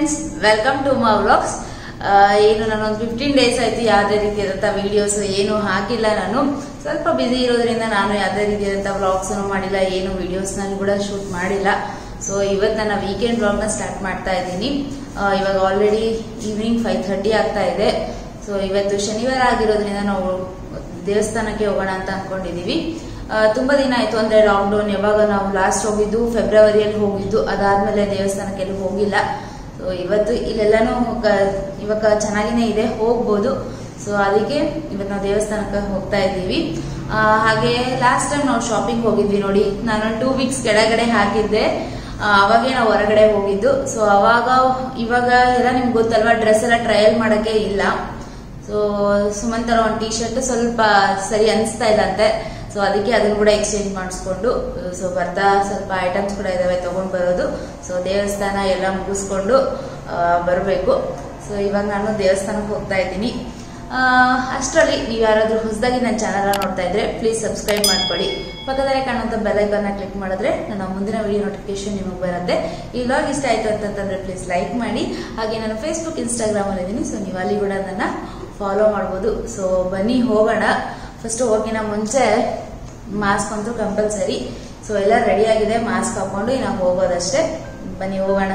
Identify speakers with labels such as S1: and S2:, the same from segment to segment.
S1: Friends, welcome to my vlogs. ಏನು ನಾನೊಂದು 15 days ಆಯ್ತು ಯಾವುದೇ ರೀತಿಯಾದಂಥ ವಿಡಿಯೋಸ್ ಏನು ಹಾಕಿಲ್ಲ. ನಾನು ಸ್ವಲ್ಪ ಬಿಸಿ ಇರೋದ್ರಿಂದ ನಾನು ಯಾವುದೇ ರೀತಿಯಾದಂಥ ವ್ಲಾಗ್ಸ್ ಮಾಡಿಲ್ಲ, ಏನು ವಿಡಿಯೋಸ್ನಲ್ಲಿ ಕೂಡ ಶೂಟ್ ಮಾಡಿಲ್ಲ. ಸೊ ಇವತ್ತು ನನ್ನ ವೀಕೆಂಡ್ ವ್ಲಾಗ್ನ ಸ್ಟಾರ್ಟ್ ಮಾಡ್ತಾ ಇದ್ದೀನಿ. ಇವಾಗ ಆಲ್ರೆಡಿ ಈವ್ನಿಂಗ್ 5:30 ಆಗ್ತಾ ಇದೆ. ಸೊ ಇವತ್ತು ಶನಿವಾರ ಆಗಿರೋದ್ರಿಂದ ನಾವು ದೇವಸ್ಥಾನಕ್ಕೆ ಹೋಗೋಣ ಅಂತ ಅನ್ಕೊಂಡಿದೀವಿ. ತುಂಬಾ ದಿನ ಆಯ್ತು, ಅಂದ್ರೆ ಲಾಕ್ಡೌನ್ ಯಾವಾಗ ನಾವು ಲಾಸ್ಟ್ ಹೋಗಿದ್ದು ಫೆಬ್ರವರಿಯಲ್ಲಿ ಹೋಗಿದ್ದು, ಅದಾದ್ಮೇಲೆ ದೇವಸ್ಥಾನಕ್ಕೆ ಹೋಗಿಲ್ಲ. ಸೊ ಇವತ್ತು ಇಲ್ಲೆಲ್ಲಾನು ಇವಾಗ ಚೆನ್ನಾಗಿನೇ ಇದೆ, ಹೋಗ್ಬೋದು. ಸೊ ಅದಕ್ಕೆ ಇವತ್ತು ನಾವು ದೇವಸ್ಥಾನಕ್ಕೆ ಹೋಗ್ತಾ ಇದ್ದೀವಿ. ಹಾಗೆ ಲಾಸ್ಟ್ ಟೈಮ್ ನಾವು ಶಾಪಿಂಗ್ ಹೋಗಿದ್ವಿ ನೋಡಿ, ನಾನು 2 ವೀಕ್ಸ್ ಕೆಳಗಡೆ ಹಾಕಿದ್ದೆ, ಅವಾಗೇ ನಾವು ಹೊರಗಡೆ ಹೋಗಿದ್ದು. ಸೊ ಇವಾಗ ಎಲ್ಲ ನಿಮ್ಗೆ ಗೊತ್ತಲ್ವಾ, ಡ್ರೆಸ್ ಎಲ್ಲ ಟ್ರಯಲ್ ಮಾಡಕ್ಕೆ ಇಲ್ಲ. ಸೊ ಸುಮಂತರ ಒಂದು ಟೀ ಶರ್ಟ್ ಸ್ವಲ್ಪ ಸರಿ ಅನಿಸ್ತಾ ಇಲ್ಲ ಅಂತೆ. ಸೊ ಅದಕ್ಕೆ ಅದನ್ನು ಕೂಡ ಎಕ್ಸ್ಚೇಂಜ್ ಮಾಡಿಸ್ಕೊಂಡು ಸೊ ಬರ್ತಾ ಸ್ವಲ್ಪ ಐಟಮ್ಸ್ ಕೂಡ ಇದಾವೆ ತಗೊಂಡು ಬರೋದು. ಸೊ ದೇವಸ್ಥಾನ ಎಲ್ಲ ಮುಗಿಸ್ಕೊಂಡು ಬರಬೇಕು. ಸೊ ಇವಾಗ ನಾನು ದೇವಸ್ಥಾನಕ್ಕೆ ಹೋಗ್ತಾ ಇದ್ದೀನಿ. ಅಷ್ಟರಲ್ಲಿ ನೀವು ಯಾರಾದ್ರೂ ಹೊಸದಾಗಿ ನನ್ನ ಚಾನಲ್ ನೋಡ್ತಾ ಇದ್ರೆ ಪ್ಲೀಸ್ ಸಬ್ಸ್ಕ್ರೈಬ್ ಮಾಡ್ಕೊಳ್ಳಿ. ಪಕ್ಕದಲ್ಲೇ ಕಾಣುವಂಥ ಬೆಲ್ ಐಕಾನ್ನ ಕ್ಲಿಕ್ ಮಾಡಿದ್ರೆ ನನ್ನ ಮುಂದಿನ ವಿಡಿಯೋ ನೋಟಿಫಿಕೇಶನ್ ನಿಮಗೆ ಬರುತ್ತೆ. ಈ ವ್ಲಾಗ್ ಇಷ್ಟ ಆಯ್ತು ಅಂತಂದ್ರೆ ಪ್ಲೀಸ್ ಲೈಕ್ ಮಾಡಿ. ಹಾಗೆ ನಾನು ಫೇಸ್ಬುಕ್, ಇನ್ಸ್ಟಾಗ್ರಾಮ್ ಅಲ್ಲಿ ಇದ್ದೀನಿ. ಸೊ ನೀವು ಅಲ್ಲಿ ಕೂಡ ನನ್ನ ಫಾಲೋ ಮಾಡ್ಬೋದು. ಸೊ ಬನ್ನಿ ಹೋಗೋಣ. ಫಸ್ಟ್ ಹೋಗಿನ ಮುಂಚೆ ಮಾಸ್ಕ್ ಅಂತೂ ಕಂಪಲ್ಸರಿ. ಸೊ ಎಲ್ಲ ರೆಡಿ ಆಗಿದೆ, ಮಾಸ್ಕ್ ಹಾಕೊಂಡು ನಾವು ಹೋಗೋದಷ್ಟೇ. ಬನ್ನಿ ಹೋಗೋಣ.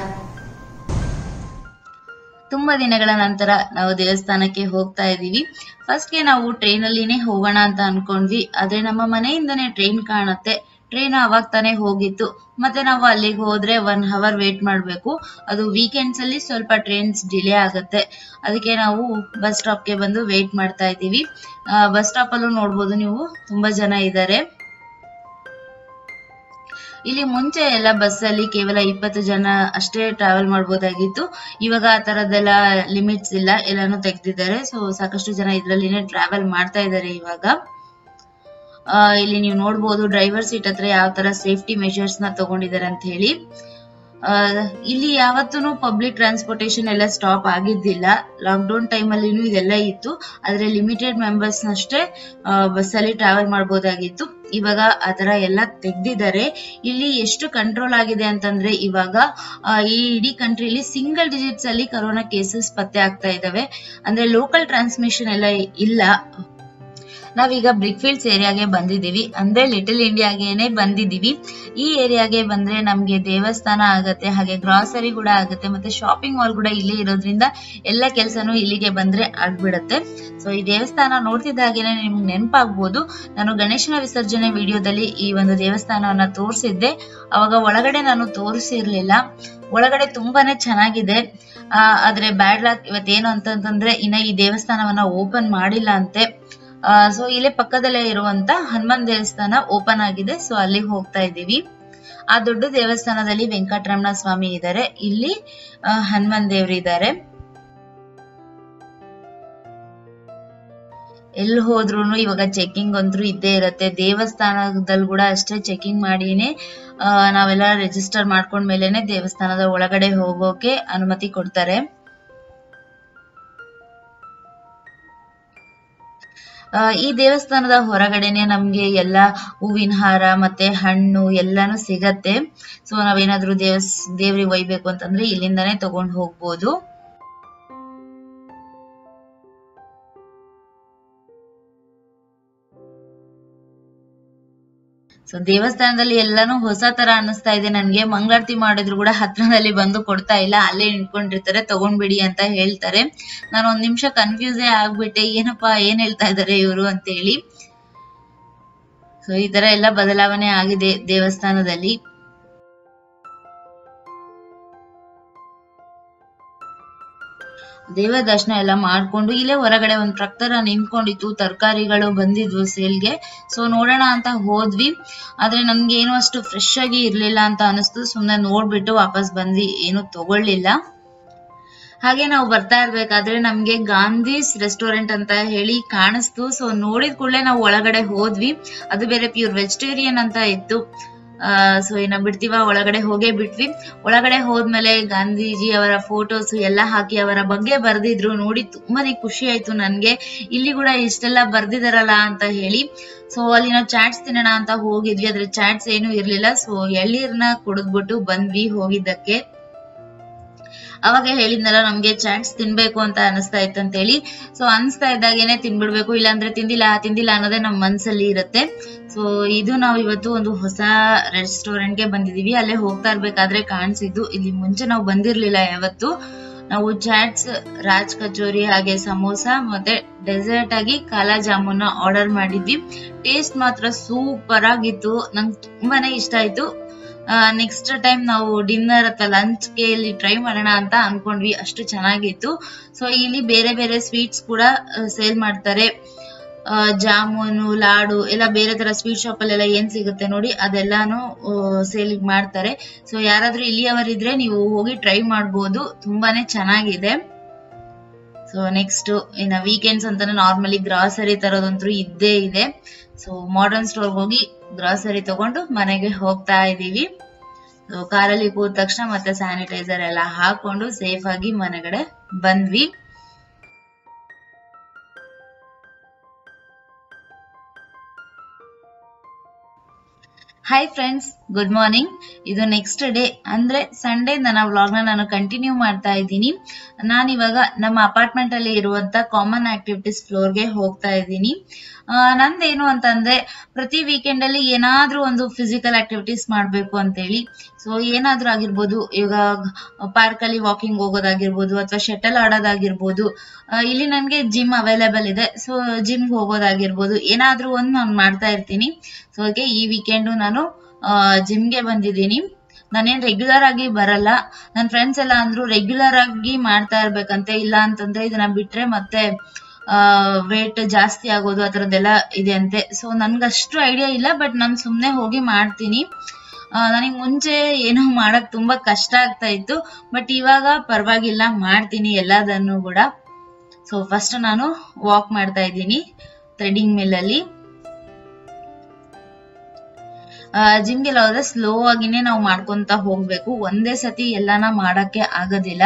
S1: ತುಂಬಾ ದಿನಗಳ ನಂತರ ನಾವು ದೇವಸ್ಥಾನಕ್ಕೆ ಹೋಗ್ತಾ ಇದೀವಿ. ಫಸ್ಟ್ಗೆ ನಾವು ಟ್ರೈನ್ ಅಲ್ಲಿನೇ ಹೋಗೋಣ ಅಂತ ಅನ್ಕೊಂಡ್ವಿ, ಆದ್ರೆ ನಮ್ಮ ಮನೆಯಿಂದನೇ ಟ್ರೈನ್ ಕಾಣುತ್ತೆ. ಟ್ರೈನ್ ಅವಾಗ ತಾನೇ ಹೋಗಿತ್ತು, ಮತ್ತೆ ನಾವು ಅಲ್ಲಿಗೆ ಹೋದ್ರೆ 1 hour ವೇಟ್ ಮಾಡ್ಬೇಕು. ಅದು ವೀಕೆಂಡ್ಸ್ ಅಲ್ಲಿ ಸ್ವಲ್ಪ ಟ್ರೈನ್ಸ್ ಡಿಲೇ ಆಗುತ್ತೆ. ಅದಕ್ಕೆ ನಾವು ಬಸ್ ಸ್ಟಾಪ್ಗೆ ಬಂದು ವೇಟ್ ಮಾಡ್ತಾ ಇದ್ದೀವಿ. ಬಸ್ ಸ್ಟಾಪ್ ಅಲ್ಲೂ ನೋಡ್ಬೋದು ನೀವು, ತುಂಬಾ ಜನ ಇದ್ದಾರೆ. ಇಲ್ಲಿ ಮುಂಚೆ ಎಲ್ಲ ಬಸ್ ಅಲ್ಲಿ ಕೇವಲ 20 ಜನ ಅಷ್ಟೇ ಟ್ರಾವೆಲ್ ಮಾಡಬಹುದಾಗಿತ್ತು. ಇವಾಗ ಆ ತರದೆಲ್ಲ ಲಿಮಿಟ್ಸ್ ಇಲ್ಲ, ಎಲ್ಲಾನು ತೆಗ್ದಿದ್ದಾರೆ. ಸೊ ಸಾಕಷ್ಟು ಜನ ಇದ್ರಲ್ಲಿನೇ ಟ್ರಾವೆಲ್ ಮಾಡ್ತಾ ಇದ್ದಾರೆ ಇವಾಗ. ಇಲ್ಲಿ ನೀವು ನೋಡ್ಬೋದು ಡ್ರೈವರ್ ಸೀಟ್ ಹತ್ರ ಯಾವ ತರ ಸೇಫ್ಟಿ ಮೆಷರ್ಸ್ ನ ತಗೊಂಡಿದ್ದಾರೆ ಅಂತ ಹೇಳಿ. ಇಲ್ಲಿ ಯಾವತ್ತೂ ಪಬ್ಲಿಕ್ ಟ್ರಾನ್ಸ್ಪೋರ್ಟೇಶನ್ ಎಲ್ಲ ಸ್ಟಾಪ್ ಆಗಿದ್ದಿಲ್ಲ. ಲಾಕ್ಡೌನ್ ಟೈಮ್ ಅಲ್ಲಿನೂ ಇದೆಲ್ಲ ಇತ್ತು, ಆದ್ರೆ ಲಿಮಿಟೆಡ್ ಮೆಂಬರ್ಸ್ ನಷ್ಟೇ ಬಸ್ ಅಲ್ಲಿ ಟ್ರಾವೆಲ್ ಮಾಡಬಹುದಾಗಿತ್ತು. ಇವಾಗ ಆತರ ಎಲ್ಲ ತೆಗ್ದಿದ್ದಾರೆ. ಇಲ್ಲಿ ಎಷ್ಟು ಕಂಟ್ರೋಲ್ ಆಗಿದೆ ಅಂತಂದ್ರೆ ಇವಾಗ ಈ ಇಡೀ ಕಂಟ್ರಿಲಿ ಸಿಂಗಲ್ ಡಿಜಿಟ್ಸ್ ಅಲ್ಲಿ ಕೊರೋನಾ ಕೇಸಸ್ ಪತ್ತೆ ಆಗ್ತಾ ಇದಾವೆ. ಅಂದ್ರೆ ಲೋಕಲ್ ಟ್ರಾನ್ಸ್ಮಿಷನ್ ಎಲ್ಲ ಇಲ್ಲ. ನಾವೀಗ ಬ್ರಿಕ್ ಫೀಲ್ಡ್ಸ್ ಏರಿಯಾಗೆ ಬಂದಿದೀವಿ, ಅಂದ್ರೆ ಲಿಟಲ್ ಇಂಡಿಯಾಗೇನೆ ಬಂದಿದೀವಿ. ಈ ಏರಿಯಾಗೆ ಬಂದ್ರೆ ನಮ್ಗೆ ದೇವಸ್ಥಾನ ಆಗತ್ತೆ, ಹಾಗೆ ಗ್ರಾಸರಿ ಕೂಡ ಆಗುತ್ತೆ, ಮತ್ತೆ ಶಾಪಿಂಗ್ ಮಾಲ್ ಕೂಡ ಇಲ್ಲೇ ಇರೋದ್ರಿಂದ ಎಲ್ಲ ಕೆಲ್ಸನೂ ಇಲ್ಲಿಗೆ ಬಂದ್ರೆ ಆಗ್ಬಿಡತ್ತೆ. ಸೊ ಈ ದೇವಸ್ಥಾನ ನೋಡ್ತಿದ್ದಾಗೇನೆ ನಿಮ್ಗೆ ನೆನಪಾಗ್ಬೋದು, ನಾನು ಗಣೇಶನ ವಿಸರ್ಜನೆ ವಿಡಿಯೋದಲ್ಲಿ ಈ ಒಂದು ದೇವಸ್ಥಾನವನ್ನ ತೋರಿಸಿದ್ದೆ. ಅವಾಗ ಒಳಗಡೆ ನಾನು ತೋರಿಸಿರ್ಲಿಲ್ಲ. ಒಳಗಡೆ ತುಂಬಾನೇ ಚೆನ್ನಾಗಿದೆ. ಆದ್ರೆ ಬ್ಯಾಡ್ ಲಕ್ ಇವತ್ತೇನು ಅಂತಂದ್ರೆ ಇನ್ನ ಈ ದೇವಸ್ಥಾನವನ್ನ ಓಪನ್ ಮಾಡಿಲ್ಲ ಅಂತೆ. ಸೊ ಇಲ್ಲೇ ಪಕ್ಕದಲ್ಲೇ ಇರುವಂತ ಹನುಮಾನ್ ದೇವಸ್ಥಾನ ಓಪನ್ ಆಗಿದೆ. ಸೊ ಅಲ್ಲಿಗೆ ಹೋಗ್ತಾ ಇದ್ದೀವಿ. ಆ ದೊಡ್ಡ ದೇವಸ್ಥಾನದಲ್ಲಿ ವೆಂಕಟರಮಣ ಸ್ವಾಮಿ ಇದ್ದಾರೆ, ಇಲ್ಲಿ ಹನುಮಾನ್ ದೇವ್ರು ಇದ್ದಾರೆ. ಎಲ್ಲಿ ಹೋದ್ರು ಇವಾಗ ಚೆಕಿಂಗ್ ಅಂತೂ ಇದ್ದೇ ಇರತ್ತೆ. ದೇವಸ್ಥಾನದಲ್ಲಿ ಕೂಡ ಅಷ್ಟೇ ಚೆಕಿಂಗ್ ಮಾಡಿನೇ ನಾವೆಲ್ಲ ರಿಜಿಸ್ಟರ್ ಮಾಡ್ಕೊಂಡ್ಮೇಲೆನೆ ದೇವಸ್ಥಾನದ ಒಳಗಡೆ ಹೋಗೋಕೆ ಅನುಮತಿ ಕೊಡ್ತಾರೆ. ಈ ದೇವಸ್ಥಾನದ ಹೊರಗಡೆನೆ ನಮ್ಗೆ ಎಲ್ಲಾ ಹೂವಿನ ಹಾರ ಮತ್ತೆ ಹಣ್ಣು ಎಲ್ಲಾನು ಸಿಗತ್ತೆ. ಸೊ ನಾವೇನಾದ್ರೂ ದೇವ್ರಿಗೆ ಒಯ್ಬೇಕು ಅಂತಂದ್ರೆ ಇಲ್ಲಿಂದಾನೇ ತಗೊಂಡು ಹೋಗ್ಬೋದು. ಸೊ ದೇವಸ್ಥಾನದಲ್ಲಿ ಎಲ್ಲಾನು ಹೊಸ ತರ ಅನ್ನಿಸ್ತಾ ಇದೆ ನನ್ಗೆ. ಮಂಗಳಾರತಿ ಮಾಡಿದ್ರು ಕೂಡ ಹತ್ರದಲ್ಲಿ ಬಂದು ಕೊಡ್ತಾ ಇಲ್ಲ, ಅಲ್ಲೇ ನಿಂತ್ಕೊಂಡಿರ್ತಾರೆ, ತಗೊಂಡ್ಬಿಡಿ ಅಂತ ಹೇಳ್ತಾರೆ. ನಾನು 1 ನಿಮಿಷ ಕನ್ಫ್ಯೂಸೇ ಆಗ್ಬಿಟ್ಟೆ, ಏನಪ್ಪಾ ಏನ್ ಹೇಳ್ತಾ ಇದಾರೆ ಇವರು ಅಂತ ಹೇಳಿ. ಸೊ ಈ ತರ ಎಲ್ಲ ಬದಲಾವಣೆ ಆಗಿದೆ ದೇವಸ್ಥಾನದಲ್ಲಿ. ದೇವ ದರ್ಶನ ಎಲ್ಲ ಮಾಡ್ಕೊಂಡು ಇಲ್ಲೇ ಹೊರಗಡೆ ಒಂದ್ ಟ್ರಕ್ ತರ ನಿಂತ್ಕೊಂಡಿತ್ತು, ತರಕಾರಿಗಳು ಬಂದಿದ್ವು ಸೇಲ್ಗೆ. ಸೊ ನೋಡೋಣ ಅಂತ ಹೋದ್ವಿ, ಆದ್ರೆ ನಮ್ಗೆ ಏನು ಅಷ್ಟು ಫ್ರೆಶ್ ಆಗಿ ಇರ್ಲಿಲ್ಲ ಅಂತ ಅನಿಸ್ತು. ಸುಮ್ನೆ ನೋಡ್ಬಿಟ್ಟು ವಾಪಸ್ ಬಂದ್ವಿ, ಏನು ತಗೊಳ್ಳಿಲ್ಲ. ಹಾಗೆ ನಾವು ಬರ್ತಾ ಇರ್ಬೇಕಾದ್ರೆ ನಮ್ಗೆ ಗಾಂಧೀಸ್ ರೆಸ್ಟೋರೆಂಟ್ ಅಂತ ಹೇಳಿ ಕಾಣಿಸ್ತು. ಸೊ ನೋಡಿದ ಕೂಡಲೇ ನಾವು ಒಳಗಡೆ ಹೋದ್ವಿ. ಅದು ಬೇರೆ ಪ್ಯೂರ್ ವೆಜಿಟೇರಿಯನ್ ಅಂತ ಇತ್ತು. ಸೊ ಇನ್ನ ಬಿಡ್ತೀವ, ಒಳಗಡೆ ಹೋಗೇ ಬಿಟ್ವಿ. ಒಳಗಡೆ ಹೋದ್ಮೇಲೆ ಗಾಂಧೀಜಿ ಅವರ ಫೋಟೋಸ್ ಎಲ್ಲ ಹಾಕಿ ಅವರ ಬಗ್ಗೆ ಬರ್ದಿದ್ರು. ನೋಡಿ ತುಂಬಾನೇ ಖುಷಿ ಆಯ್ತು ನನ್ಗೆ, ಇಲ್ಲಿ ಕೂಡ ಇಷ್ಟೆಲ್ಲ ಬರ್ದಿದಾರಲ್ಲ ಅಂತ ಹೇಳಿ. ಸೊ ಅಲ್ಲಿ ನಾವು ಚಾಟ್ಸ್ ತಿನ್ನೋಣ ಅಂತ ಹೋಗಿದ್ವಿ, ಆದ್ರೆ ಚಾಟ್ಸ್ ಏನು ಇರ್ಲಿಲ್ಲ. ಸೊ ಎಳ್ನೀರ್ನ ಕುಡಿದ್ಬಿಟ್ಟು ಬಂದ್ವಿ ಹೋಗಿದ್ದಕ್ಕೆ. ಅವಾಗ ಹೇಳಿದ್ನಲ್ಲ ನಮ್ಗೆ ಚಾಟ್ಸ್ ತಿನ್ಬೇಕು ಅಂತ ಅನಿಸ್ತಾ ಇತ್ತು ಅಂತ ಹೇಳಿ. ಸೊ ಅನಿಸ್ತಾ ಇದ್ದಾಗೇನೆ ತಿನ್ಬಿಡ್ಬೇಕು, ಇಲ್ಲಾಂದ್ರೆ ತಿಂದಿಲ್ಲ ಅನ್ನೋದೇ ನಮ್ಮ ಮನ್ಸಲ್ಲಿ ಇರುತ್ತೆ. ಸೊ ಇದು ನಾವು ಇವತ್ತು ಒಂದು ಹೊಸ ರೆಸ್ಟೋರೆಂಟ್ಗೆ ಬಂದಿದೀವಿ. ಅಲ್ಲೇ ಹೋಗ್ತಾ ಇರ್ಬೇಕಾದ್ರೆ ಕಾಣಿಸಿದ್ದು. ಇಲ್ಲಿ ಮುಂಚೆ ನಾವು ಬಂದಿರ್ಲಿಲ್ಲ ಯಾವತ್ತು. ನಾವು ಚಾಟ್ಸ್, ರಾಜ್ ಕಚೋರಿ ಹಾಗೆ ಸಮೋಸ ಮತ್ತೆ ಡೆಸರ್ಟ್ ಆಗಿ ಕಾಲಾ ಜಾಮೂನ್ ಆರ್ಡರ್ ಮಾಡಿದ್ವಿ. ಟೇಸ್ಟ್ ಮಾತ್ರ ಸೂಪರ್ ಆಗಿತ್ತು, ನಂಗೆ ತುಂಬಾನೇ ಇಷ್ಟ ಆಯ್ತು. ನೆಕ್ಸ್ಟ್ ಟೈಮ್ ನಾವು ಡಿನ್ನರ್ ಅಥವಾ ಲಂಚ್ಗೆ ಇಲ್ಲಿ ಟ್ರೈ ಮಾಡೋಣ ಅಂತ ಅನ್ಕೊಂಡ್ವಿ, ಅಷ್ಟು ಚೆನ್ನಾಗಿತ್ತು. ಸೊ ಇಲ್ಲಿ ಬೇರೆ ಬೇರೆ ಸ್ವೀಟ್ಸ್ ಕೂಡ ಸೇಲ್ ಮಾಡ್ತಾರೆ. ಜಾಮೂನು, ಲಾಡು ಎಲ್ಲ ಬೇರೆ ತರ ಸ್ವೀಟ್ ಶಾಪ್ ಅಲ್ಲೆಲ್ಲ ಏನ್ ಸಿಗುತ್ತೆ ನೋಡಿ ಅದೆಲ್ಲಾನು ಸೇಲ್ ಮಾಡ್ತಾರೆ. ಸೊ ಯಾರಾದ್ರೂ ಇಲ್ಲಿಯವರಿದ್ರೆ ನೀವು ಹೋಗಿ ಟ್ರೈ ಮಾಡ್ಬೋದು, ತುಂಬಾನೇ ಚೆನ್ನಾಗಿದೆ. ಸೊ ನೆಕ್ಸ್ಟ್ ಇನ್ನ ವೀಕೆಂಡ್ಸ್ ಅಂತಾನೆ ನಾರ್ಮಲಿ ಗ್ರಾಸರಿ ತರೋದಂತೂ ಇದ್ದೇ ಇದೆ. ಸೊ ಮಾಡರ್ನ್ ಸ್ಟೋರ್ ಹೋಗಿ ಗ್ರಾಸರಿ ತಗೊಂಡು ಮನೆಗೆ ಹೋಗ್ತಾ ಇದೀವಿ. ಕಾರಲ್ಲಿ ಕೂದ ತಕ್ಷಣ ಮತ್ತೆ ಸ್ಯಾನಿಟೈಸರ್ ಎಲ್ಲ ಹಾಕೊಂಡು ಸೇಫ್ ಆಗಿ ಮನೆಗಡೆ ಬಂದ್ವಿ. Hi friends, good morning. ಇದು ನೆಕ್ಸ್ಟ್ ಡೇ ಅಂದ್ರೆ ಸಂಡೇ ನನ್ನ ವ್ಲಾಗ್ ನಾನು ಕಂಟಿನ್ಯೂ ಮಾಡ್ತಾ ಇದ್ದೀನಿ. ನಾನಿವಾಗ ನಮ್ಮ ಅಪಾರ್ಟ್ಮೆಂಟ್ ಅಲ್ಲಿ ಇರುವಂತ ಕಾಮನ್ ಆಕ್ಟಿವಿಟೀಸ್ ಫ್ಲೋರ್ಗೆ ಹೋಗ್ತಾ ಇದ್ದೀನಿ. ನಂದೇನು ಅಂತಂದ್ರೆ ಪ್ರತಿ ವೀಕೆಂಡ್ ಅಲ್ಲಿ ಏನಾದ್ರೂ ಒಂದು ಫಿಸಿಕಲ್ ಆಕ್ಟಿವಿಟೀಸ್ ಮಾಡ್ಬೇಕು ಅಂತ ಹೇಳಿ. ಸೊ ಏನಾದ್ರೂ ಆಗಿರ್ಬೋದು, ಇವಾಗ ಪಾರ್ಕ್ ಅಲ್ಲಿ ವಾಕಿಂಗ್ ಹೋಗೋದಾಗಿರ್ಬೋದು ಅಥವಾ ಶಟಲ್ ಆಡೋದಾಗಿರ್ಬೋದು. ಇಲ್ಲಿ ನನ್ಗೆ ಜಿಮ್ ಅವೈಲೇಬಲ್ ಇದೆ, ಸೊ ಜಿಮ್ ಹೋಗೋದಾಗಿರ್ಬೋದು, ಏನಾದ್ರೂ ಒಂದು ನಾನು ಮಾಡ್ತಾ ಇರ್ತೀನಿ. ಸೊ ಅದಕ್ಕೆ ಈ ವೀಕೆಂಡ್ ನಾನು ಜಿಮ್ಗೆ ಬಂದಿದ್ದೀನಿ. ನಾನೇನ್ ರೆಗ್ಯುಲರ್ ಆಗಿ ಬರಲ್ಲ. ನನ್ನ ಫ್ರೆಂಡ್ಸ್ ಎಲ್ಲ ಅಂದ್ರು ರೆಗ್ಯುಲರ್ ಆಗಿ ಮಾಡ್ತಾ ಇರ್ಬೇಕಂತೆ, ಇಲ್ಲ ಅಂತಂದ್ರೆ ಇದನ್ನ ಬಿಟ್ರೆ ಮತ್ತೆ ವೇಟ್ ಜಾಸ್ತಿ ಆಗೋದು ಆ ತರದ್ದೆಲ್ಲ ಇದೆ ಅಂತೆ. ಸೊ ನನ್ಗಷ್ಟು ಐಡಿಯಾ ಇಲ್ಲ, ಬಟ್ ನಾನು ಸುಮ್ನೆ ಹೋಗಿ ಮಾಡ್ತೀನಿ. ನನಗೆ ಮುಂಚೆ ಏನೋ ಮಾಡಕ್ ತುಂಬಾ ಕಷ್ಟ ಆಗ್ತಾ ಇತ್ತು, ಬಟ್ ಇವಾಗ ಪರವಾಗಿಲ್ಲ, ಮಾಡ್ತೀನಿ ಎಲ್ಲದನ್ನು ಕೂಡ. ಸೊ ಫಸ್ಟ್ ನಾನು ವಾಕ್ ಮಾಡ್ತಾ ಇದ್ದೀನಿ ಥ್ರೆಡಿಂಗ್ ಮಿಲ್ ಅಲ್ಲಿ. ಜಿಮ್ಗೆಲ್ಲ ಹೋದ್ರೆ ಸ್ಲೋ ಆಗಿನೇ ನಾವು ಮಾಡ್ಕೊಂತ ಹೋಗ್ಬೇಕು, ಒಂದೇ ಸತಿ ಎಲ್ಲಾನ ಮಾಡಕ್ಕೆ ಆಗೋದಿಲ್ಲ.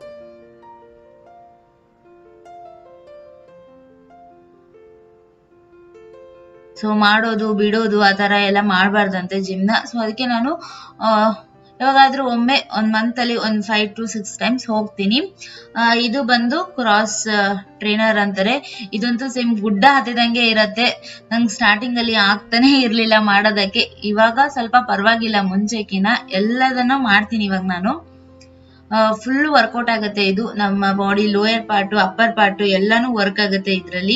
S1: ಸೊ ಮಾಡೋದು ಬಿಡೋದು ಆ ತರ ಎಲ್ಲ ಮಾಡ್ಬಾರ್ದಂತೆ ಜಿಮ್ನ. ಸೊ ಅದಕ್ಕೆ ನಾನು ಯಾವಾಗಾದ್ರೂ ಒಮ್ಮೆ ಒಂದ್ ಮಂತ್ ಅಲ್ಲಿ ಒಂದ್ 5 to 6 times ಹೋಗ್ತೀನಿ. ಇದು ಬಂದು ಕ್ರಾಸ್ ಟ್ರೈನರ್ ಅಂತಾರೆ. ಇದಂತೂ ಸೇಮ್ ಗುಡ್ಡ ಹತ್ತಿದಂಗೆ ಇರತ್ತೆ. ನಂಗೆ ಸ್ಟಾರ್ಟಿಂಗ್ ಅಲ್ಲಿ ಆಗ್ತಾನೆ ಇರ್ಲಿಲ್ಲ ಮಾಡೋದಕ್ಕೆ, ಇವಾಗ ಸ್ವಲ್ಪ ಪರವಾಗಿಲ್ಲ ಮುಂಚೆಕಿನ. ಎಲ್ಲದನ್ನ ಮಾಡ್ತೀನಿ ಇವಾಗ ನಾನು. ಫುಲ್ ವರ್ಕೌಟ್ ಆಗತ್ತೆ ಇದು. ನಮ್ಮ body lower part, upper part ಎಲ್ಲಾನು ವರ್ಕ್ ಆಗತ್ತೆ ಇದ್ರಲ್ಲಿ.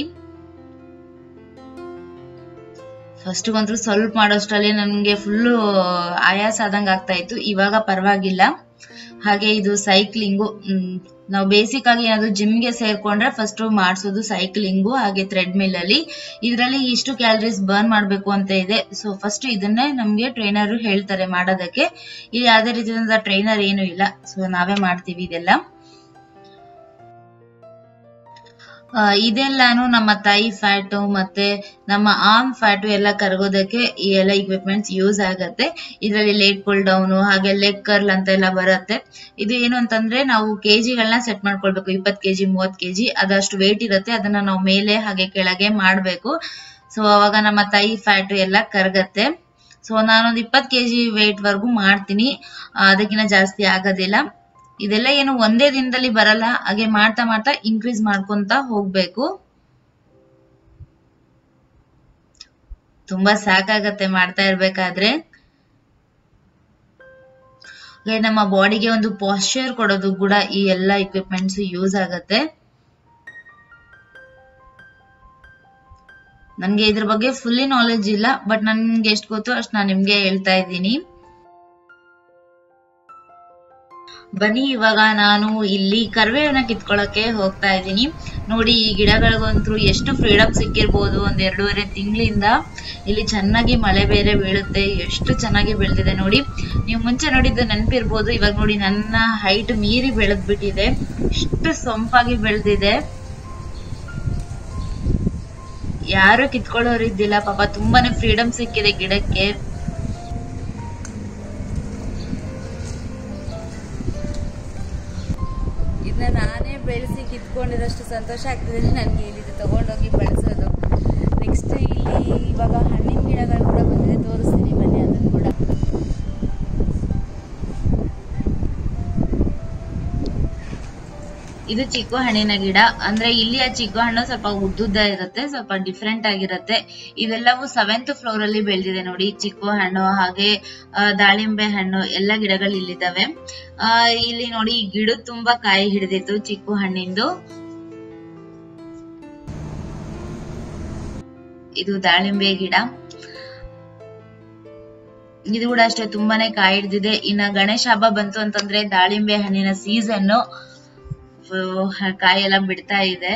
S1: ಫಸ್ಟ್ ಅಂತೂ ಸ್ವಲ್ಪ ಮಾಡೋಷ್ಟರಲ್ಲಿ ನನ್ಗೆ ಫುಲ್ ಆಯಾಸ ಆದಂಗ ಆಗ್ತಾ ಇತ್ತು, ಇವಾಗ ಪರವಾಗಿಲ್ಲ. ಹಾಗೆ ಇದು ಸೈಕ್ಲಿಂಗು. ನಾವು ಬೇಸಿಕ್ ಆಗಿ ಏನಾದ್ರು ಜಿಮ್ಗೆ ಸೇರ್ಕೊಂಡ್ರೆ ಫಸ್ಟ್ ಮಾಡ್ಸೋದು ಸೈಕ್ಲಿಂಗು ಹಾಗೆ ಥ್ರೆಡ್ ಮಿಲ್ ಅಲ್ಲಿ. ಇದ್ರಲ್ಲಿ ಇಷ್ಟು ಕ್ಯಾಲರೀಸ್ ಬರ್ನ್ ಮಾಡ್ಬೇಕು ಅಂತ ಇದೆ. ಸೊ ಫಸ್ಟ್ ಇದನ್ನೇ ನಮ್ಗೆ ಟ್ರೈನರ್ ಹೇಳ್ತಾರೆ ಮಾಡೋದಕ್ಕೆ. ಇಲ್ಲಿ ಯಾವುದೇ ರೀತಿಯಾದ ಟ್ರೈನರ್ ಏನು ಇಲ್ಲ, ಸೊ ನಾವೇ ಮಾಡ್ತೀವಿ ಇದೆಲ್ಲ. ಇದೆಲ್ಲಾನು ನಮ್ಮ ಥೈ ಫ್ಯಾಟ್ ಮತ್ತೆ ನಮ್ಮ ಆರ್ಮ್ ಫ್ಯಾಟ್ ಎಲ್ಲ ಕರಗೋದಕ್ಕೆ ಈ ಎಲ್ಲ ಇಕ್ವಿಪ್ಮೆಂಟ್ಸ್ ಯೂಸ್ ಆಗತ್ತೆ. ಇದರಲ್ಲಿ ಲೆಗ್ ಪುಲ್ ಡೌನ್ ಹಾಗೆ ಲೆಗ್ ಕರ್ಲ್ ಅಂತ ಎಲ್ಲ ಬರುತ್ತೆ. ಇದು ಏನು ಅಂತಂದ್ರೆ ನಾವು ಕೆಜಿಗಳನ್ನ ಸೆಟ್ ಮಾಡ್ಕೊಳ್ಬೇಕು. 20 kg 30 kg ಅದಷ್ಟು ವೇಟ್ ಇರುತ್ತೆ, ಅದನ್ನ ನಾವು ಮೇಲೆ ಹಾಗೆ ಕೆಳಗೆ ಮಾಡ್ಬೇಕು. ಸೊ ಅವಾಗ ನಮ್ಮ ಥೈ ಫ್ಯಾಟ್ ಎಲ್ಲ ಕರಗತ್ತೆ. ಸೊ ನಾನೊಂದು 20 kg ವೇಟ್ ವರ್ಗು ಮಾಡ್ತೀನಿ, ಅದಕ್ಕಿಂತ ಜಾಸ್ತಿ ಆಗೋದಿಲ್ಲ. ಇದೆಲ್ಲ ಏನು ಒಂದೇ ದಿನದಲ್ಲಿ ಬರಲ್ಲ, ಹಾಗೆ ಮಾಡ್ತಾ ಮಾಡ್ತಾ ಇನ್ಕ್ರೀಸ್ ಮಾಡ್ಕೊಂತ ಹೋಗ್ಬೇಕು. ತುಂಬಾ ಸಾಕಾಗತ್ತೆ ಮಾಡ್ತಾ ಇರ್ಬೇಕಾದ್ರೆ. ನಮ್ಮ ಬಾಡಿಗೆ ಒಂದು ಪಾಶ್ಚರ್ ಕೊಡೋದು ಕೂಡ ಈ ಎಲ್ಲ ಇಕ್ವಿಪ್ಮೆಂಟ್ಸ್ ಯೂಸ್ ಆಗತ್ತೆ. ನನ್ಗೆ ಇದ್ರ ಬಗ್ಗೆ ಫುಲ್ಲಿ ನಾಲೆಜ್ ಇಲ್ಲ, ಬಟ್ ನನ್ಗೆ ಎಷ್ಟು ಗೊತ್ತು ಅಷ್ಟು ನಾನು ನಿಮ್ಗೆ ಹೇಳ್ತಾ ಇದ್ದೀನಿ. ಬನ್ನಿ ಇವಾಗ ನಾನು ಇಲ್ಲಿ ಕರಿಬೇವನ್ನ ಕಿತ್ಕೊಳಕ್ಕೆ ಹೋಗ್ತಾ ಇದ್ದೀನಿ. ನೋಡಿ ಈ ಗಿಡಗಳಿಗಂತೂ ಎಷ್ಟು ಫ್ರೀಡಮ್ ಸಿಕ್ಕಿರ್ಬೋದು. ಒಂದ್ 2.5 ತಿಂಗಳಿಂದ ಇಲ್ಲಿ ಚೆನ್ನಾಗಿ ಮಳೆ ಬೇರೆ ಬೀಳುತ್ತೆ, ಎಷ್ಟು ಚೆನ್ನಾಗಿ ಬೆಳೆದಿದೆ ನೋಡಿ. ನೀವು ಮುಂಚೆ ನೋಡಿದ್ದು ನೆನಪಿರ್ಬೋದು, ಇವಾಗ ನೋಡಿ ನನ್ನ ಹೈಟ್ ಮೀರಿ ಬೆಳೆದ್ಬಿಟ್ಟಿದೆ, ಎಷ್ಟು ಸೊಂಪಾಗಿ ಬೆಳೆದಿದೆ. ಯಾರು ಕಿತ್ಕೊಳ್ಳೋರಿದ್ದಿಲ್ಲ ಪಾಪ, ತುಂಬಾನೇ ಫ್ರೀಡಮ್ ಸಿಕ್ಕಿದೆ ಗಿಡಕ್ಕೆ. ಇದನ್ನ ನಾನೇ ಬೆಳೆಸಿ ಕಿತ್ಕೊಂಡಿರೋಷ್ಟು ಸಂತೋಷ ಆಗ್ತಿದೆ ನನಗೆ ಇಲ್ಲಿದೆ ತಗೊಂಡೋಗಿ ಬೆಳೆಸೋದು. ನೆಕ್ಸ್ಟ್ ಇಲ್ಲಿ ಇವಾಗ ಹಣ್ಣಿನ ಗಿಡಗಳು ಕೂಡ ಬಂದಿದೆ, ತೋರಿಸ್ತೀನಿ ಬನ್ನಿ ಅದನ್ನು ಕೂಡ. ಇದು ಚಿಕ್ಕು ಹಣ್ಣಿನ ಗಿಡ. ಅಂದ್ರೆ ಇಲ್ಲಿಯ ಚಿಕ್ಕು ಹಣ್ಣು ಸ್ವಲ್ಪ ಉದ್ದುದ್ದ ಇರುತ್ತೆ, ಸ್ವಲ್ಪ ಡಿಫ್ರೆಂಟ್ ಆಗಿರುತ್ತೆ. ಇದೆಲ್ಲವೂ 7th ಫ್ಲೋರ್ ಅಲ್ಲಿ ಬೆಳೆದಿದೆ ನೋಡಿ. ಚಿಕ್ಕು ಹಣ್ಣು ಹಾಗೆ ದಾಳಿಂಬೆ ಹಣ್ಣು ಎಲ್ಲ ಗಿಡಗಳು ಇಲ್ಲಿದ್ದಾವೆ. ಇಲ್ಲಿ ನೋಡಿ ಈ ಗಿಡ ತುಂಬಾ ಕಾಯಿ ಹಿಡಿದಿತ್ತು ಚಿಕ್ಕು ಹಣ್ಣಿಂದು. ಇದು ದಾಳಿಂಬೆ ಗಿಡ. ಇದು ಕೂಡ ಅಷ್ಟೇ ತುಂಬಾನೇ ಕಾಯಿ ಹಿಡಿದಿದೆ. ಇನ್ನ ಗಣೇಶ ಹಬ್ಬ ಬಂತು ಅಂತಂದ್ರೆ ದಾಳಿಂಬೆ ಹಣ್ಣಿನ ಸೀಸನ್, ಕಾಯಿ ಎಲ್ಲ ಬಿಡ್ತಾ ಇದೆ.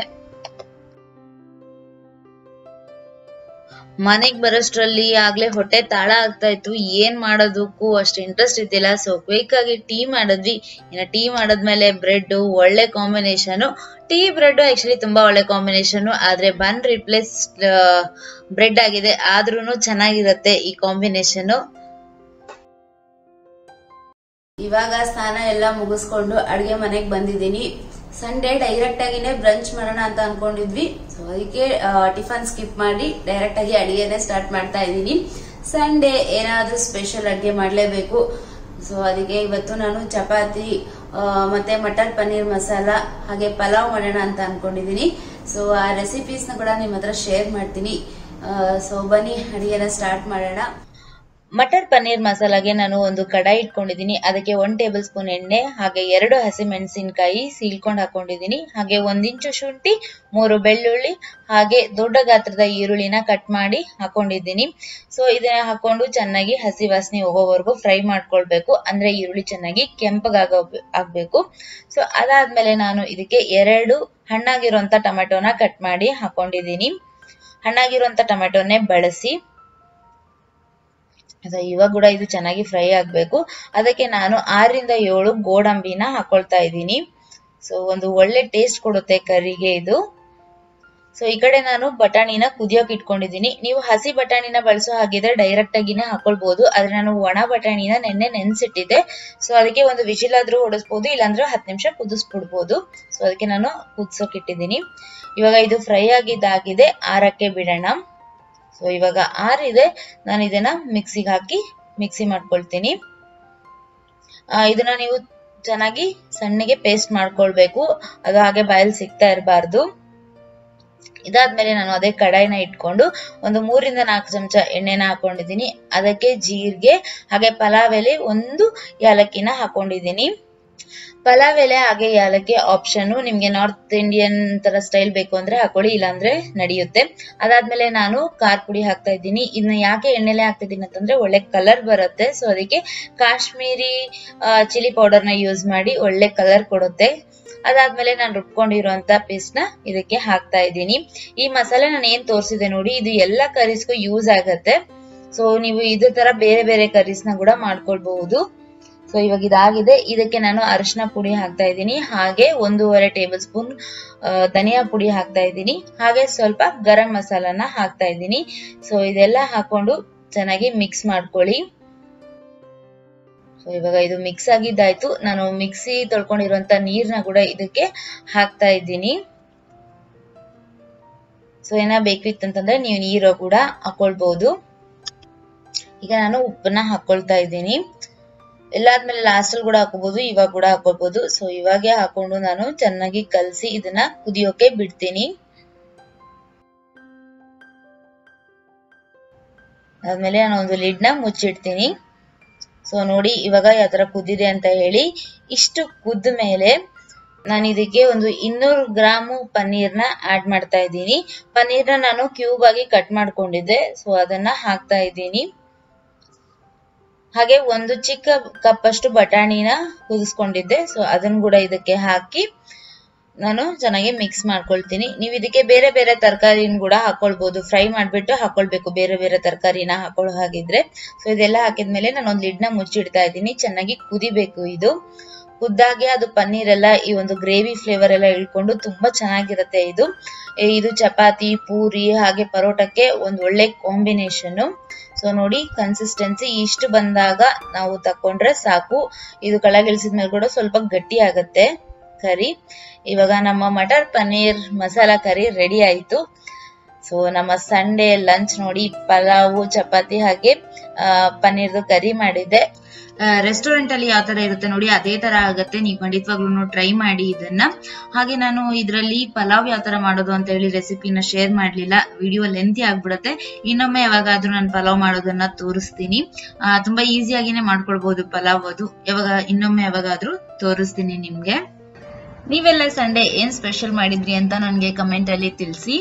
S1: ಮನೆಗ್ ಬರೋಷ್ಟ್ರಲ್ಲಿ ಆಗ್ಲೇ ಹೊಟ್ಟೆ ತಾಳ ಆಗ್ತಾ ಇತ್ತು. ಏನ್ ಮಾಡೋದಕ್ಕೂ ಅಷ್ಟು ಇಂಟ್ರೆಸ್ಟ್ ಇದ್ದಿಲ್ಲ. ಸೊ ಕ್ವಿಕ್ ಆಗಿ ಟೀ ಮಾಡಿದ್ವಿ. ಇನ್ನ ಟೀ ಮಾಡದ್ಮೇಲೆ ಬ್ರೆಡ್ ಒಳ್ಳೆ ಕಾಂಬಿನೇಷನ್. ಟೀ ಬ್ರೆಡ್ ಆಕ್ಚುಲಿ ತುಂಬಾ ಒಳ್ಳೆ ಕಾಂಬಿನೇಷನ್. ಆದ್ರೆ ಬನ್ ರಿಪ್ಲೇಸ್ ಬ್ರೆಡ್ ಆಗಿದೆ, ಆದ್ರೂನು ಚೆನ್ನಾಗಿರುತ್ತೆ ಈ ಕಾಂಬಿನೇಷನ್. ಇವಾಗ ಸ್ನಾನ ಎಲ್ಲ ಮುಗಿಸ್ಕೊಂಡು ಅಡ್ಗೆ ಮನೆಗ್ ಬಂದಿದ್ದೀನಿ. ಸಂಡೇ ಡೈರೆಕ್ಟ್ ಆಗಿನೇ ಬ್ರಂಚ್ ಮಾಡೋಣ ಅಂತ ಅನ್ಕೊಂಡಿದ್ವಿ. ಸೊ ಅದಕ್ಕೆ ಟಿಫನ್ ಸ್ಕಿಪ್ ಮಾಡಿ ಡೈರೆಕ್ಟ್ ಆಗಿ ಅಡಿಗೆನೆ ಸ್ಟಾರ್ಟ್ ಮಾಡ್ತಾ ಇದ್ದೀನಿ. ಸಂಡೇ ಏನಾದ್ರೂ ಸ್ಪೆಷಲ್ ಅಡ್ಗೆ ಮಾಡ್ಲೇಬೇಕು. ಸೊ ಅದಕ್ಕೆ ಇವತ್ತು ನಾನು ಚಪಾತಿ ಮತ್ತೆ ಮಟರ್ ಪನ್ನೀರ್ ಮಸಾಲ ಹಾಗೆ ಪಲಾವ್ ಮಾಡೋಣ ಅಂತ ಅನ್ಕೊಂಡಿದೀನಿ. ಸೊ ಆ ರೆಸಿಪೀಸ್ ನ ಕೂಡ ನಿಮ್ ಹತ್ರ ಶೇರ್ ಮಾಡ್ತೀನಿ. ಸೊ ಬನ್ನಿ ಅಡಿಗೆನ ಸ್ಟಾರ್ಟ್ ಮಾಡೋಣ. ಮಟರ್ ಪನ್ನೀರ್ ಮಸಾಲಾಗೆ ನಾನು ಒಂದು ಕಡಾಯಿ ಇಟ್ಕೊಂಡಿದ್ದೀನಿ. ಅದಕ್ಕೆ 1 ಟೇಬಲ್ ಸ್ಪೂನ್ ಎಣ್ಣೆ ಹಾಗೆ 2 ಹಸಿಮೆಣಸಿನಕಾಯಿ ಸೀಳ್ಕೊಂಡು ಹಾಕೊಂಡಿದ್ದೀನಿ. ಹಾಗೆ 1 ಇಂಚು ಶುಂಠಿ, 3 ಬೆಳ್ಳುಳ್ಳಿ ಹಾಗೆ ದೊಡ್ಡ ಗಾತ್ರದ ಈರುಳ್ಳಿನ ಕಟ್ ಮಾಡಿ ಹಾಕೊಂಡಿದ್ದೀನಿ. ಸೊ ಇದನ್ನ ಹಾಕೊಂಡು ಚೆನ್ನಾಗಿ ಹಸಿ ವಾಸನೆ ಹೋಗೋವರೆಗೂ ಫ್ರೈ ಮಾಡ್ಕೊಳ್ಬೇಕು. ಅಂದ್ರೆ ಈರುಳ್ಳಿ ಚೆನ್ನಾಗಿ ಕೆಂಪಗಾಗಬೇಕು. ಸೊ ಅದಾದ್ಮೇಲೆ ನಾನು ಇದಕ್ಕೆ 2 ಹಣ್ಣಾಗಿರುವಂತ ಟೊಮೆಟೊನ ಕಟ್ ಮಾಡಿ ಹಾಕೊಂಡಿದ್ದೀನಿ. ಹಣ್ಣಾಗಿರುವಂತ ಟೊಮೆಟೊನೇ ಬಳಸಿ. ಇವಾಗ ಕೂಡ ಇದು ಚೆನ್ನಾಗಿ ಫ್ರೈ ಆಗ್ಬೇಕು. ಅದಕ್ಕೆ ನಾನು 6 ರಿಂದ 7 ಗೋಡಂಬಿನ ಹಾಕೊಳ್ತಾ ಇದ್ದೀನಿ. ಸೊ ಒಂದು ಒಳ್ಳೆ ಟೇಸ್ಟ್ ಕೊಡುತ್ತೆ ಕರಿಗೆ ಇದು. ಸೊ ಈ ಕಡೆ ನಾನು ಬಟಾಣಿನ ಕುದಿಯೋಕೆ ಇಟ್ಕೊಂಡಿದ್ದೀನಿ. ನೀವು ಹಸಿ ಬಟಾಣಿನ ಬಳಸೋ ಹಾಗಿದ್ರೆ ಡೈರೆಕ್ಟ್ ಆಗಿನೇ ಹಾಕೊಳ್ಬಹುದು. ಆದ್ರೆ ನಾನು ಒಣ ಬಟಾಣಿನ ನೆನ್ಸಿಟ್ಟಿದ್ದೆ. ಸೊ ಅದಕ್ಕೆ ಒಂದು ವಿಜಿಲ್ ಆದ್ರೂ ಹೊಡಿಸ್ಬೋದು, ಇಲ್ಲಾಂದ್ರೆ 10 ನಿಮಿಷ ಕುದಿಸ್ಬಿಡ್ಬೋದು. ಸೊ ಅದಕ್ಕೆ ನಾನು ಕುದಿಸೋಕೆ ಇಟ್ಟಿದ್ದೀನಿ. ಇವಾಗ ಇದು ಫ್ರೈ ಆಗಿದ್ದಾಗಿದೆ, ಆರಕ್ಕೆ ಬಿಡೋಣ. ಸೊ ಇವಾಗ ಆರಿದೆ, ನಾನು ಇದನ್ನ ಮಿಕ್ಸಿಗೆ ಹಾಕಿ ಮಿಕ್ಸಿ ಮಾಡ್ಕೊಳ್ತೀನಿ. ಇದನ್ನ ನೀವು ಚೆನ್ನಾಗಿ ಸಣ್ಣಗೆ ಪೇಸ್ಟ್ ಮಾಡ್ಕೊಳ್ಬೇಕು. ಅದು ಹಾಗೆ ಬಾಯಲ್ಲಿ ಸಿಗ್ತಾ ಇರಬಾರ್ದು. ಇದಾದ್ಮೇಲೆ ನಾನು ಅದೇ ಕಡಾಯಿನ ಇಟ್ಕೊಂಡು ಒಂದು 3 ರಿಂದ 4 ಚಮಚ ಎಣ್ಣೆನ ಹಾಕೊಂಡಿದ್ದೀನಿ. ಅದಕ್ಕೆ ಜೀರಿಗೆ ಹಾಗೆ ಪಲಾವ್ ಎಲೆ 1 ಏಲಕ್ಕಿನ ಹಾಕೊಂಡಿದ್ದೀನಿ. ಪಲಾವ್ ಎಲೆ ಹಾಗೆ ಏಲಕ್ಕಿ ಆಪ್ಷನ್. ನಿಮ್ಗೆ ನಾರ್ತ್ ಇಂಡಿಯನ್ ತರ ಸ್ಟೈಲ್ ಬೇಕು ಅಂದ್ರೆ ಹಾಕೊಳ್ಳಿ, ಇಲ್ಲಾಂದ್ರೆ ನಡೆಯುತ್ತೆ. ಅದಾದ್ಮೇಲೆ ನಾನು ಖಾರ ಪುಡಿ ಹಾಕ್ತಾ ಇದ್ದೀನಿ. ಇದನ್ನ ಯಾಕೆ ಎಣ್ಣೆಲೆ ಹಾಕ್ತಾ ಇದ್ದೀನಿ ಅಂತಂದ್ರೆ ಒಳ್ಳೆ ಕಲರ್ ಬರುತ್ತೆ. ಸೊ ಅದಕ್ಕೆ ಕಾಶ್ಮೀರಿ ಚಿಲ್ಲಿ ಪೌಡರ್ ನ ಯೂಸ್ ಮಾಡಿ ಒಳ್ಳೆ ಕಲರ್ ಕೊಡುತ್ತೆ. ಅದಾದ್ಮೇಲೆ ನಾನು ರುಬ್ಕೊಂಡಿರುವಂತ ಪೇಸ್ಟ್ ನ ಇದಕ್ಕೆ ಹಾಕ್ತಾ ಇದ್ದೀನಿ. ಈ ಮಸಾಲೆ ನಾನು ಏನ್ ತೋರಿಸಿದೆ ನೋಡಿ, ಇದು ಎಲ್ಲ ಕರೀಸ್ಗೂ ಯೂಸ್ ಆಗತ್ತೆ. ಸೊ ನೀವು ಇದೇ ತರ ಬೇರೆ ಬೇರೆ ಕರೀಸ್ ನ ಕೂಡ ಮಾಡ್ಕೊಳ್ಬಹುದು. ಸೊ ಇವಾಗ ಇದಾಗಿದೆ. ಇದಕ್ಕೆ ನಾನು ಅರಿಶಿನ ಪುಡಿ ಹಾಕ್ತಾ ಇದ್ದೀನಿ. ಹಾಗೆ 1.5 ಟೇಬಲ್ ಸ್ಪೂನ್ ಧನಿಯಾ ಪುಡಿ ಹಾಕ್ತಾ ಇದ್ದೀನಿ. ಹಾಗೆ ಸ್ವಲ್ಪ ಗರಂ ಮಸಾಲಾನ ಹಾಕ್ತಾ ಇದ್ದೀನಿ. ಸೊ ಇದೆಲ್ಲ ಹಾಕೊಂಡು ಚೆನ್ನಾಗಿ ಮಿಕ್ಸ್ ಮಾಡ್ಕೊಳ್ಳಿ. ಸೊ ಇವಾಗ ಇದು ಮಿಕ್ಸ್ ಆಗಿದ್ದಾಯ್ತು. ನಾನು ಮಿಕ್ಸಿ ತೊಳ್ಕೊಂಡಿರುವಂತ ನೀರ್ನ ಕೂಡ ಇದಕ್ಕೆ ಹಾಕ್ತಾ ಇದ್ದೀನಿ. ಸೊ ಏನ ಬೇಕಿತ್ತಂತಂದ್ರೆ ನೀವು ನೀರು ಕೂಡ ಹಾಕೊಳ್ಬಹುದು. ಈಗ ನಾನು ಉಪ್ಪನ್ನ ಹಾಕೊಳ್ತಾ ಇದ್ದೀನಿ. ಎಲ್ಲಾದ್ಮೇಲೆ ಲಾಸ್ಟ್ ಅಲ್ಲಿ ಕೂಡ ಹಾಕೋಬಹುದು, ಇವಾಗ ಕೂಡ ಹಾಕೋಬಹುದು. ಸೊ ಇವಾಗೆ ಹಾಕೊಂಡು ನಾನು ಚೆನ್ನಾಗಿ ಕಲಸಿ ಇದನ್ನ ಕುದಿಯೋಕೆ ಬಿಡ್ತೀನಿ. ಆದ್ಮೇಲೆ ನಾನು ಒಂದು ಲಿಡ್ ನ ಮುಚ್ಚಿಡ್ತೀನಿ. ಸೊ ನೋಡಿ ಇವಾಗ ಯಾವ ತರ ಕುದಿದೆ ಅಂತ ಹೇಳಿ. ಇಷ್ಟು ಕುದ್ದ ಮೇಲೆ ನಾನು ಇದಕ್ಕೆ ಒಂದು 200 ಗ್ರಾಮ್ ಪನ್ನೀರ್ನ ಆಡ್ ಮಾಡ್ತಾ ಇದ್ದೀನಿ. ಪನ್ನೀರ್ನ ನಾನು ಕ್ಯೂಬ್ ಆಗಿ ಕಟ್ ಮಾಡ್ಕೊಂಡಿದ್ದೆ. ಸೊ ಅದನ್ನ ಹಾಕ್ತಾ ಇದ್ದೀನಿ. ಹಾಗೆ ಒಂದು ಚಿಕ್ಕ ಕಪ್ ಅಷ್ಟು ಬಟಾಣಿನ ಕುದಿಸ್ಕೊಂಡಿದ್ದೆ. ಸೊ ಅದನ್ನ ಕೂಡ ಇದಕ್ಕೆ ಹಾಕಿ ನಾನು ಚೆನ್ನಾಗಿ ಮಿಕ್ಸ್ ಮಾಡ್ಕೊಳ್ತೀನಿ. ನೀವು ಇದಕ್ಕೆ ಬೇರೆ ಬೇರೆ ತರಕಾರಿನ ಕೂಡ ಹಾಕೊಳ್ಬಹುದು. ಫ್ರೈ ಮಾಡ್ಬಿಟ್ಟು ಹಾಕೊಳ್ಬೇಕು ಬೇರೆ ಬೇರೆ ತರಕಾರಿನ ಹಾಕೊಳ್ಳೋ ಹಾಗಿದ್ರೆ. ಸೊ ಇದೆಲ್ಲ ಹಾಕಿದ್ಮೇಲೆ ನಾನು ಒಂದು ಲಿಡ್ ನ ಮುಚ್ಚಿಡ್ತಾ ಇದ್ದೀನಿ. ಚೆನ್ನಾಗಿ ಕುದಿಬೇಕು. ಇದು ಕುದ್ದಾಗೆ ಅದು ಪನ್ನೀರ್ ಎಲ್ಲ ಈ ಒಂದು ಗ್ರೇವಿ ಫ್ಲೇವರ್ ಎಲ್ಲ ಇಳ್ಕೊಂಡು ತುಂಬಾ ಚೆನ್ನಾಗಿರುತ್ತೆ. ಇದು ಚಪಾತಿ, ಪೂರಿ ಹಾಗೆ ಪರೋಟಕ್ಕೆ ಒಂದು ಒಳ್ಳೆ ಕಾಂಬಿನೇಷನ್. ಸೊ ನೋಡಿ ಕನ್ಸಿಸ್ಟೆನ್ಸಿ ಇಷ್ಟು ಬಂದಾಗ ನಾವು ತಕೊಂಡ್ರೆ ಸಾಕು. ಇದು ಕೆಳಗಿಳಿಸಿದ್ಮೇಲೆ ಕೂಡ ಸ್ವಲ್ಪ ಗಟ್ಟಿ ಆಗತ್ತೆ ಕರಿ. ಇವಾಗ ನಮ್ಮ ಮಟರ್ ಪನ್ನೀರ್ ಮಸಾಲಾ ಕರಿ ರೆಡಿ ಆಯ್ತು. ಸೊ ನಮ್ಮ ಸಂಡೇ ಲಂಚ್ ನೋಡಿ, ಪಲಾವು, ಚಪಾತಿ ಹಾಗೆ ಪನ್ನೀರ್ದು ಕರಿ ಮಾಡಿದ್ದೆ. ರೆಸ್ಟೋರೆಂಟ್ ಅಲ್ಲಿ ಯಾವ ತರ ಇರುತ್ತೆ ನೋಡಿ ಅದೇ ತರ ಆಗತ್ತೆ. ನೀವು ಖಂಡಿತವಾಗ್ಲೂ ಟ್ರೈ ಮಾಡಿ ಇದನ್ನ. ಹಾಗೆ ನಾನು ಇದರಲ್ಲಿ ಪಲಾವ್ ಯಾವ ತರ ಮಾಡೋದು ಅಂತ ಹೇಳಿ ರೆಸಿಪಿನ ಶೇರ್ ಮಾಡ್ಲಿಲ್ಲ, ವಿಡಿಯೋ ಲೆಂತಿ ಆಗ್ಬಿಡತ್ತೆ. ಇನ್ನೊಮ್ಮೆ ಯಾವಾಗಾದ್ರೂ ನಾನು ಪಲಾವ್ ಮಾಡೋದನ್ನ ತೋರಿಸ್ತೀನಿ. ತುಂಬಾ ಈಸಿಯಾಗಿನೇ ಮಾಡ್ಕೊಳ್ಬಹುದು ಪಲಾವ್. ಅದು ಇನ್ನೊಮ್ಮೆ ಯಾವಾಗಾದ್ರೂ ತೋರಿಸ್ತೀನಿ ನಿಮ್ಗೆ. ನೀವೆಲ್ಲ ಸಂಡೇ ಏನ್ ಸ್ಪೆಷಲ್ ಮಾಡಿದ್ರಿ ಅಂತ ನನ್ಗೆ ಕಮೆಂಟ್ ಅಲ್ಲಿ ತಿಳಿಸಿ.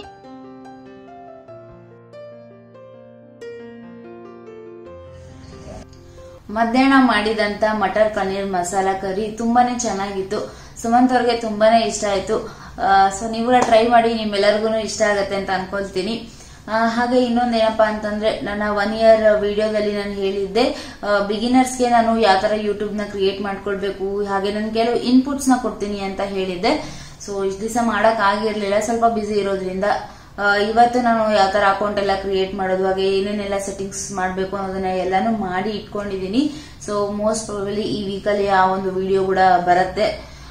S1: ಮಧ್ಯಾಹ್ನ ಮಾಡಿದಂತ ಮಟರ್ ಪನ್ನೀರ್ ಮಸಾಲಾ ಕರಿ ತುಂಬಾನೇ ಚೆನ್ನಾಗಿತ್ತು. ಸುಮಂತ್ ಅವ್ರಿಗೆ ತುಂಬಾನೇ ಇಷ್ಟ ಆಯ್ತು. ಸೊ ನೀವು ಟ್ರೈ ಮಾಡಿ, ನಿಮ್ಮೆಲ್ಲರಿಗೂ ಇಷ್ಟ ಆಗತ್ತೆ ಅಂತ ಅನ್ಕೊಳ್ತೀನಿ. ಹಾಗೆ ಇನ್ನೊಂದೇನಪ್ಪಾ ಅಂತಂದ್ರೆ, ನನ್ನ 1 year ವಿಡಿಯೋದಲ್ಲಿ ನಾನು ಹೇಳಿದ್ದೆ ಬಿಗಿನರ್ಸ್ಗೆ ನಾನು ಯಾವ ತರ ಯೂಟ್ಯೂಬ್ ನ ಕ್ರಿಯೇಟ್ ಮಾಡ್ಕೊಳ್ಬೇಕು, ಹಾಗೆ ನಾನು ಕೆಲವು ಇನ್ಪುಟ್ಸ್ ನ ಕೊಡ್ತೀನಿ ಅಂತ ಹೇಳಿದ್ದೆ. ಸೊ ಇಷ್ಟು ದಿವಸ ಮಾಡಕ್ ಆಗಿರ್ಲಿಲ್ಲ, ಸ್ವಲ್ಪ ಬಿಸಿ ಇರೋದ್ರಿಂದ. ಇವತ್ತು ನಾನು ಯಾವ ತರ ಅಕೌಂಟ್ ಎಲ್ಲ ಕ್ರಿಯೇಟ್ ಮಾಡೋದು, ಹಾಗೆ ಏನೇನೆಲ್ಲ ಸೆಟ್ಟಿಂಗ್ಸ್ ಮಾಡ್ಬೇಕು ಅನ್ನೋದನ್ನ ಎಲ್ಲಾನು ಮಾಡಿ ಇಟ್ಕೊಂಡಿದೀನಿ. ಸೊ ಮೋಸ್ಟ್ ಪ್ರಾಬಬ್ಲಿ ಈ ವೀಕಲ್ಲಿ ಆ ಒಂದು ವಿಡಿಯೋ ಕೂಡ ಬರುತ್ತೆ.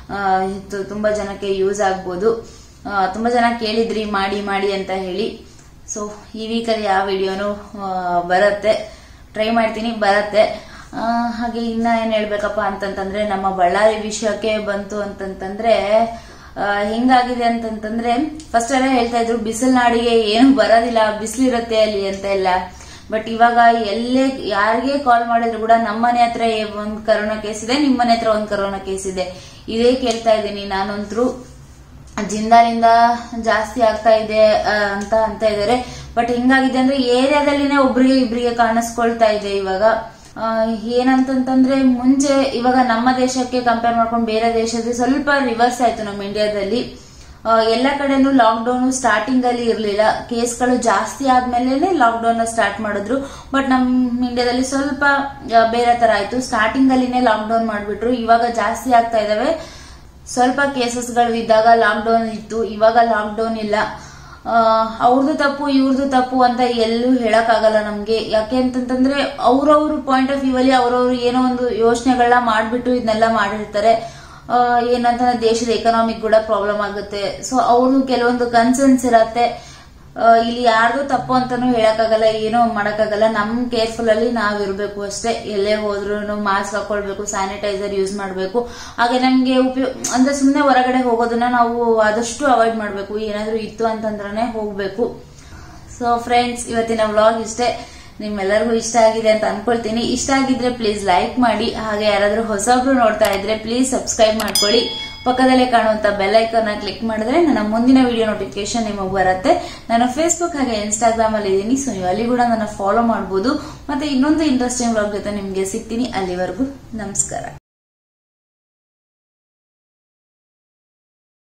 S1: ತುಂಬಾ ಜನಕ್ಕೆ ಯೂಸ್ ಆಗ್ಬೋದು. ತುಂಬಾ ಜನ ಕೇಳಿದ್ರಿ ಮಾಡಿ ಮಾಡಿ ಅಂತ ಹೇಳಿ. ಸೊ ಈ ವೀಕಲ್ಲಿ ಯಾವ ವಿಡಿಯೋನು ಬರುತ್ತೆ, ಟ್ರೈ ಮಾಡ್ತೀನಿ, ಬರುತ್ತೆ. ಹಾಗೆ ಇನ್ನ ಏನ್ ಹೇಳ್ಬೇಕಪ್ಪ ಅಂತಂತಂದ್ರೆ, ನಮ್ಮ ಬಳ್ಳಾರಿ ವಿಷಯಕ್ಕೆ ಬಂತು ಅಂತಂತಂದ್ರೆ ಹೆಂಗಾಗಿದೆ ಅಂತಂತಂದ್ರೆ, ಫಸ್ಟ್ ಎಲ್ಲ ಹೇಳ್ತಾ ಇದ್ರು ಬಿಸಿಲು ನಾಡಿಗೆ ಏನು ಬರೋದಿಲ್ಲ, ಬಿಸಿಲಿರುತ್ತೆ ಅಲ್ಲಿ ಅಂತ ಎಲ್ಲ. ಬಟ್ ಇವಾಗ ಎಲ್ಲೇ ಯಾರಿಗೆ ಕಾಲ್ ಮಾಡಿದ್ರು ಕೂಡ ನಮ್ಮನೆ ಹತ್ರ ಒಂದ್ ಕರೋನಾ ಕೇಸ್ ಇದೆ, ನಿಮ್ಮನೆ ಹತ್ರ ಒಂದ್ ಕರೋನಾ ಕೇಸ್ ಇದೆ, ಇದೇ ಕೇಳ್ತಾ ಇದ್ದೀನಿ ನಾನಂತರೂ. ಜಿಂದಾಲಿಂದ ಜಾಸ್ತಿ ಆಗ್ತಾ ಇದೆ ಅಂತ ಇದಾರೆ. ಬಟ್ ಹಿಂಗಾಗಿದೆ ಅಂದ್ರೆ ಏರಿಯಾದಲ್ಲಿನೇ ಒಬ್ರಿಗೆ ಇಬ್ರಿಗೆ ಕಾಣಿಸ್ಕೊಳ್ತಾ ಇದೆ ಇವಾಗ. ಏನಂತಂದ್ರೆ ಮುಂಚೆ ಇವಾಗ ನಮ್ಮ ದೇಶಕ್ಕೆ ಕಂಪೇರ್ ಮಾಡ್ಕೊಂಡು ಬೇರೆ ದೇಶದಲ್ಲಿ ಸ್ವಲ್ಪ ರಿವರ್ಸ್ ಆಯ್ತು. ನಮ್ಮ ಇಂಡಿಯಾದಲ್ಲಿ ಎಲ್ಲ ಕಡೆನೂ ಲಾಕ್ ಡೌನ್ ಸ್ಟಾರ್ಟಿಂಗ್ ಅಲ್ಲಿ ಇರ್ಲಿಲ್ಲ, ಕೇಸ್ಗಳು ಜಾಸ್ತಿ ಆದ್ಮೇಲೆ ಲಾಕ್ ಡೌನ್ ಸ್ಟಾರ್ಟ್ ಮಾಡಿದ್ರು. ಬಟ್ ನಮ್ಮ ಇಂಡಿಯಾದಲ್ಲಿ ಸ್ವಲ್ಪ ಬೇರೆ ತರ ಆಯ್ತು. ಸ್ಟಾರ್ಟಿಂಗ್ ಅಲ್ಲಿನೇ ಲಾಕ್ ಡೌನ್ ಮಾಡ್ಬಿಟ್ರು. ಇವಾಗ ಜಾಸ್ತಿ ಆಗ್ತಾ ಇದಾವೆ. ಸ್ವಲ್ಪ ಕೇಸಸ್ಗಳು ಇದ್ದಾಗ ಲಾಕ್ ಡೌನ್ ಇತ್ತು, ಇವಾಗ ಲಾಕ್ ಡೌನ್ ಇಲ್ಲ. ಅವ್ರದ್ದು ತಪ್ಪು ಇವ್ರದ್ದು ತಪ್ಪು ಅಂತ ಎಲ್ಲೂ ಹೇಳಕ್ ಆಗಲ್ಲ ನಮ್ಗೆ. ಯಾಕೆ ಅಂತಂತಂದ್ರೆ ಅವ್ರವ್ರ ಪಾಯಿಂಟ್ ಆಫ್ ವ್ಯೂ ಅಲ್ಲಿ ಅವ್ರವ್ರು ಏನೋ ಒಂದು ಯೋಚನೆಗಳನ್ನ ಮಾಡ್ಬಿಟ್ಟು ಇದನ್ನೆಲ್ಲ ಮಾಡಿರ್ತಾರೆ. ಏನಂತ ದೇಶದ ಎಕನಾಮಿಕ್ ಕೂಡ ಪ್ರಾಬ್ಲಮ್ ಆಗುತ್ತೆ. ಸೊ ಅವ್ರು ಕೆಲವೊಂದು ಕನ್ಸರ್ನ್ಸ್ ಇರತ್ತೆ. ಇಲ್ಲಿ ಯಾರ್ದು ತಪ್ಪು ಅಂತಾನು ಹೇಳಕ್ಕಾಗಲ್ಲ, ಏನೋ ಮಾಡಕ್ಕಾಗಲ್ಲ. ನಮ್ ಕೇರ್ಫುಲ್ ಅಲ್ಲಿ ನಾವ್ ಇರ್ಬೇಕು ಅಷ್ಟೇ. ಎಲ್ಲೇ ಹೋದ್ರು ಮಾಸ್ಕ್ ಹಾಕೊಳ್ಬೇಕು, ಸ್ಯಾನಿಟೈಸರ್ ಯೂಸ್ ಮಾಡ್ಬೇಕು. ಹಾಗೆ ನಮ್ಗೆ ಅಂದ್ರೆ ಸುಮ್ನೆ ಹೊರಗಡೆ ಹೋಗೋದನ್ನ ನಾವು ಆದಷ್ಟು ಅವಾಯ್ಡ್ ಮಾಡ್ಬೇಕು. ಏನಾದ್ರೂ ಇತ್ತು ಅಂತಂದ್ರೆ ಹೋಗ್ಬೇಕು. ಸೊ ಫ್ರೆಂಡ್ಸ್, ಇವತ್ತಿನ ವ್ಲಾಗ್ ಇಷ್ಟೇ. ನಿಮ್ಮೆಲ್ಲರಿಗೂ ಇಷ್ಟ ಆಗಿದೆ ಅಂತ ಅನ್ಕೊಳ್ತೀನಿ. ಇಷ್ಟ ಆಗಿದ್ರೆ ಪ್ಲೀಸ್ ಲೈಕ್ ಮಾಡಿ. ಹಾಗೆ ಯಾರಾದ್ರೂ ಹೊಸಬ್ರು ನೋಡ್ತಾ ಇದ್ರೆ ಪ್ಲೀಸ್ ಸಬ್ಸ್ಕ್ರೈಬ್ ಮಾಡ್ಕೊಳ್ಳಿ. ಪಕ್ಕದಲ್ಲೇ ಕಾಣುವಂತ ಬೆಲ್ ಐಕಾನ್ ಕ್ಲಿಕ್ ಮಾಡಿದ್ರೆ ನನ್ನ ಮುಂದಿನ ವಿಡಿಯೋ ನೋಟಿಫಿಕೇಶನ್ ನಿಮಗೆ ಬರುತ್ತೆ. ನಾನು ಫೇಸ್ಬುಕ್ ಹಾಗೆ ಇನ್ಸ್ಟಾಗ್ರಾಮ್ ಅಲ್ಲಿ ಇದ್ದೀನಿ. ಸೊ ನೀವು ಅಲ್ಲಿ ಕೂಡ ನನ್ನ ಫಾಲೋ ಮಾಡಬಹುದು. ಮತ್ತೆ ಇನ್ನೊಂದು ಇಂಟ್ರೆಸ್ಟಿಂಗ್ ವ್ಲಾಗ್ ಜೊತೆ ನಿಮ್ಗೆ ಸಿಗ್ತೀನಿ. ಅಲ್ಲಿವರೆಗೂ ನಮಸ್ಕಾರ.